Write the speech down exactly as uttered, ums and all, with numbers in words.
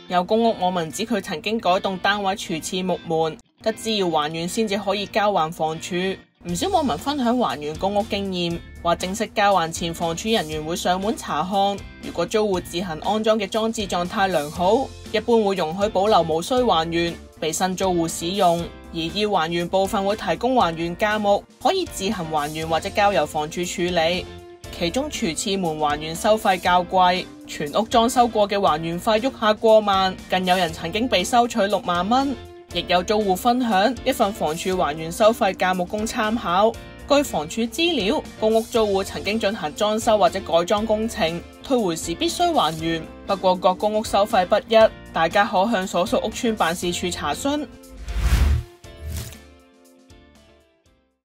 有公屋網民指佢曾經改動單位廚廁木門，得知要還原先至可以交還房署。唔少網民分享還原公屋經驗，話正式交還前房署人員會上門查看，如果租戶自行安裝嘅裝置狀態良好，一般會容許保留無需還原，俾新租戶使用。而要還原部分會提供還原價目，可以自行還原或者交由房署處理。其中廚廁門還原收費較貴，全屋裝修過嘅還原費喐下過萬，更有人曾經被收取六萬蚊。亦有租戶分享一份房署還原收費價目供參考。據房署資料，公屋租戶曾經進行裝修或者改裝工程，退回時必須還原。不過各公屋收費不一，大家可向所屬屋邨辦事處查詢。